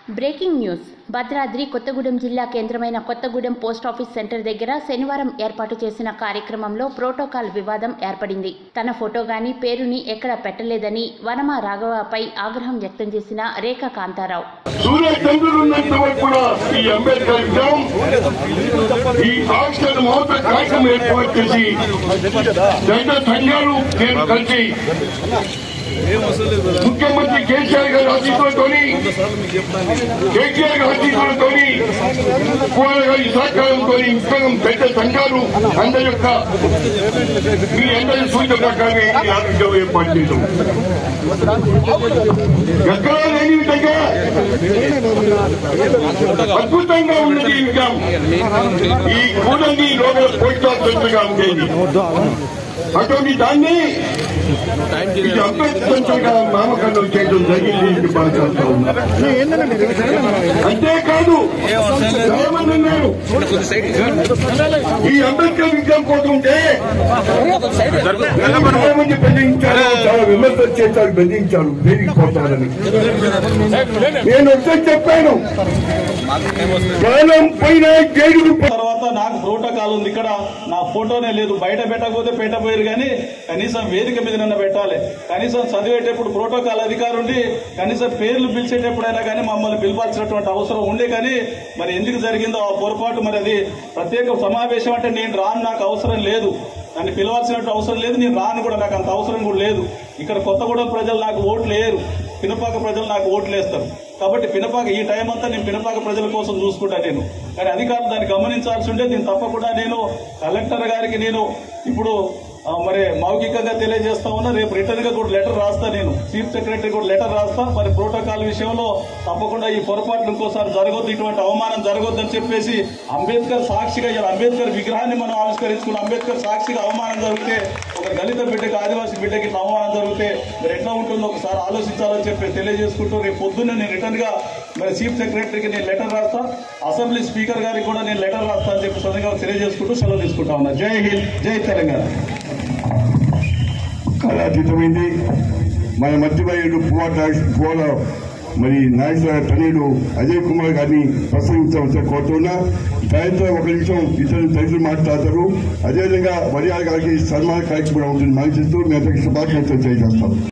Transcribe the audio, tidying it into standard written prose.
Breaking news Bhadradri Kothagudem జిల్లా కేంద్రమైన Kothagudem post office centre దగ్గర శనివారం ఏర్పాటు చేసిన కార్యక్రమంలో ప్రోటోకాల్ వివాదం ఏర్పడింది. తన ఫోటో గాని పేరుని ఎక్కడ పెట్టలేదని వనమ రాఘవపై ఆగ్రహం వ్యక్తం చేసిన రేఖ కాంతారావు. ముఖ్యమంత్రి కేసీఆర్ గారి ఆశీస్సులతో కేసీఆర్ గారి ఆశీస్సులతో కుమార్ గారి సహకారంతో ఉద్యోగం పెద్ద సంఘాలు అందరి యొక్క మీ అందరి సూచన ప్రకారమే ఆరోగ్యం ఏర్పాటు చేశాం. ఎక్కడా లేని విధంగా అద్భుతంగా ఉన్నది ఈ కూడంగి లోపల పోస్ట్ ఆఫీసుగా ఉండేది. అటువంటి దాన్ని అంబేద్కర్ నామకరణం చేయడం జరిగింది. అంతేకాదు చాలామంది ఉన్నారు ఈ అంబేద్కర్ విగ్రహం పోతుంటే చాలామంది బెదిరించారు, చాలా విమర్శలు చేశారు, బెదిరించారు బెదిరిపోతారని. నేను ఒకసారి చెప్పాను, ప్రాణం పైన జైలుకు తర్వాత నాకు ప్రోటోకాల్ ఉంది. ఇక్కడ నా ఫోటోనే లేదు. బయట పెట్టకపోతే పెట్టబోయారు కానీ కనీసం వేదిక మీద నన్ను పెట్టాలి. కనీసం చదివేటప్పుడు ప్రోటోకాల్ అధికారం ఉండి కనీసం పేర్లు పిలిచేటప్పుడైనా కానీ మమ్మల్ని పిలపాల్సినటువంటి అవసరం ఉండే. కానీ మరి ఎందుకు జరిగిందో ఆ పొరపాటు, మరి అది ప్రత్యేక సమావేశం అంటే నేను రాను, నాకు అవసరం లేదు, నన్ను పిలవాల్సినట్టు అవసరం లేదు, నేను రాను కూడా, నాకు అంత అవసరం కూడా లేదు. ఇక్కడ కొత్తగూడెం ప్రజలు నాకు ఓట్లు వేయరు, పినపాక ప్రజలు నాకు ఓట్లు వేస్తారు. కాబట్టి పినపాక ఈ టైం అంతా నేను పినపాక ప్రజల కోసం చూసుకుంటాను నేను. కానీ అధికారులు దాన్ని గమనించాల్సి ఉంటే దీన్ని తప్పకుండా నేను కలెక్టర్ గారికి నేను ఇప్పుడు మరి మౌఖికంగా తెలియజేస్తా ఉన్నా. రేపు రిటర్న్ గా కూడా లెటర్ రాస్తా, నేను చీఫ్ సెక్రటరీ కూడా లెటర్ రాస్తా. మరి ప్రోటోకాల్ విషయంలో తప్పకుండా ఈ పొరపాట్లు ఇంకోసారి జరగొద్దు, ఇటువంటి అవమానం జరగొద్దని చెప్పేసి అంబేద్కర్ సాక్షిగా అంబేద్కర్ విగ్రహాన్ని మనం ఆవిష్కరించుకున్న అంబేద్కర్ సాక్షిగా అవమానం జరిగితే, ఒక దళిత బిడ్డకి ఆదివాసీ బిడ్డకి ఇట్లా అవమానం జరిగితే మరి ఎట్లా ఉంటుందో ఒకసారి ఆలోచించాలని చెప్పి తెలియజేసుకుంటూ రేపు పొద్దున్నే నేను రిటర్న్ గా మరి చీఫ్ సెక్రటరీకి నేను లెటర్ రాస్తా, అసెంబ్లీ స్పీకర్ గారికి కూడా నేను లెటర్ రాస్తా అని చెప్పి సొంతంగా తెలియజేసుకుంటూ సెలవు తీసుకుంటా ఉన్నా. జై హింద్, జై తెలంగాణ. కాలాతీతమైంది. మన మధ్యమయ్యుడు పువ్వాల మరి నాయకుల తనయుడు అజయ్ కుమార్ గారిని ప్రసంగించవలసిన కోరుతున్నా. సాయంత్రం ఒక నిమిషం ఇతరులు తల్లిదండ్రులు మాట్లాడతారు. అదేవిధంగా మర్యాద గారికి సన్మాన కార్యక్రమం ఉంటుంది. మనం చేస్తూ మీ అందరికీ శుభాకాంక్షలు తెలియజేస్తాం.